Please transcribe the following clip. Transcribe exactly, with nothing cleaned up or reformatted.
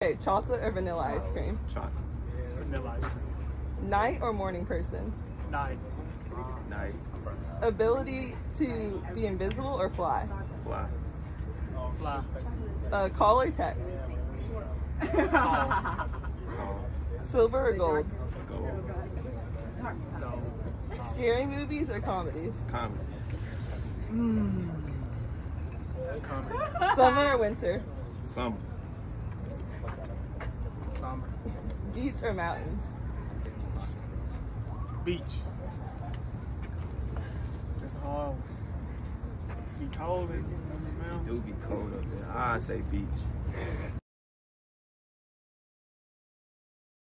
Okay, chocolate or vanilla ice cream? Chocolate. Vanilla ice cream. Night or morning person? Night. Night. Ability to be invisible or fly? Fly. Fly. Uh, call or text? Call. Call. Silver or gold? Gold. Go. Scary movies or comedies? Comedy. Comedy. Summer or winter? Summer. Summer. Beach or mountains? Beach. It's hard. Be cold in the It mountain. do be cold up there. I'd say beach.